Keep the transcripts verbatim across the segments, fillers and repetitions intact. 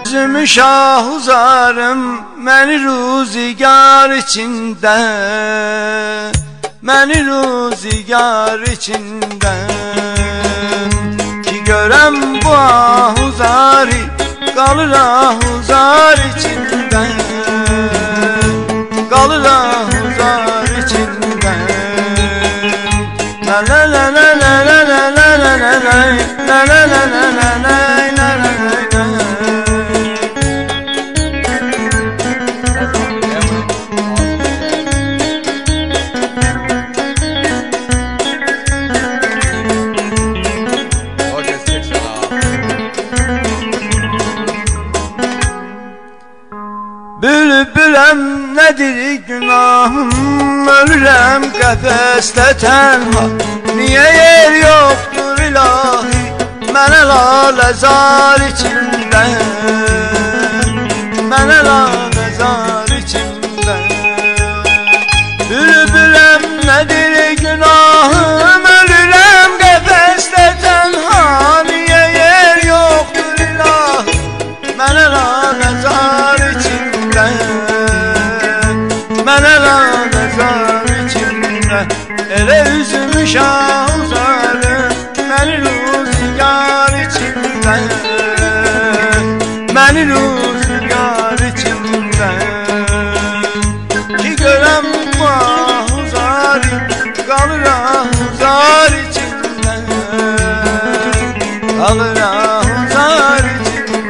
üzümü şah uzarım, məni ruzigar içində, məni ruzigar içində. Ki görəm bu ahuzari, qalır ahuzar içində, qalır ahuzar içində. La la la la la la la la la la la la la la la la la la. Bülbüləm nədir günahım, ölürəm qəfəsdə tənha. Niyə yer yoxdur ilahi, mənə laləzar içində, mənə laləzar içində. Bülbüləm nədir günahım, ölürəm qəfəsdə tənha. Niyə yer yoxdur ilahi, mənə laləzar içində, mənə laləzar içində. Elə üzümü şah uzarım, məni ruzigar içində, məni ruzigar içində. Ki görəm bu ahuzari, qalır ahuzar içində, qalır ahuzar içində.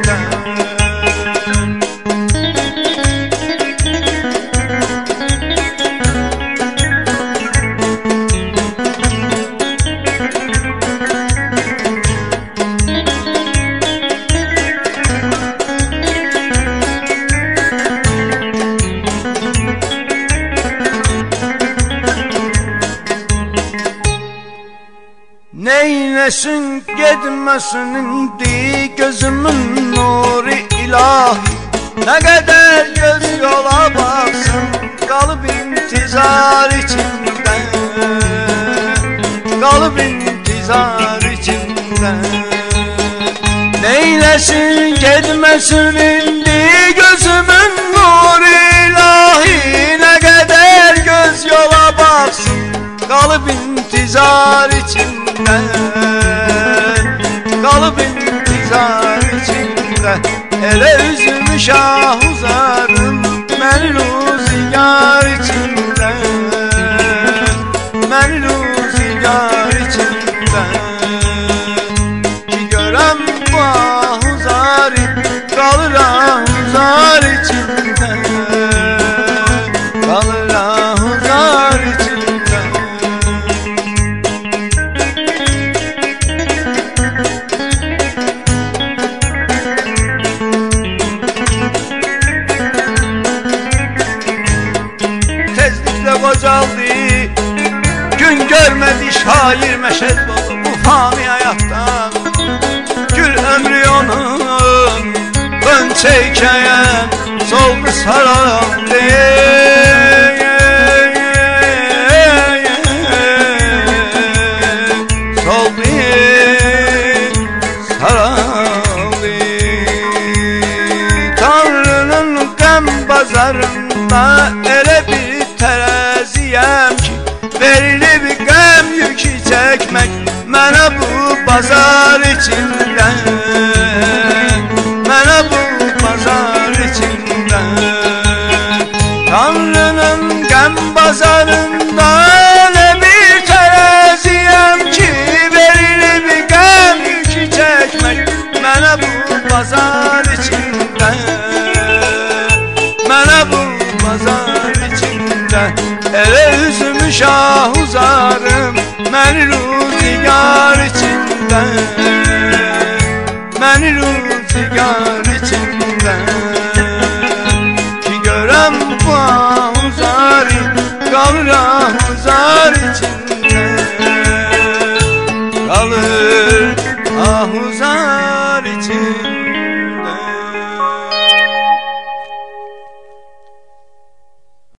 Neylesin gedməsin indi gözümün nuru ilahi. Nə qədər göz yola baxsın, qalıb intizar içində, qalıb intizar içində. Neylesin gedməsin indi gözümün nuru ilahi. Nə qədər göz yola baxsın, qalıb intizar içində, qalıb intizar içində. Elə üzümü şah uzarım, məni ruzigar içində, məni ruzigar içində. Ki görəm bu ahuzari, qalır ahuzar içində, qalır ahuzar içində. Qocaldı, gün görmədi şair məşəd oldu bu fani həyatdan. Gül ömrü onun qönçəykən soldu saraldı, soldu saraldı. Tanrının qəm bazarında elə bir tərəziyəm ki, verilib qəm yükü çəkmək mənə bu bazar içində, mənə bu bazar içində. Tanrının qəm bazarında elə bir tərəziyəm ki, verilib qəm yükü çəkmək mənə bu bazar içində, mənə bu bazar içində. Elə üzümü şah uzarım, məni ruzigar içində, məni ruzigar içində. Ki görəm bu ahuzari, qalır ahuzar içində.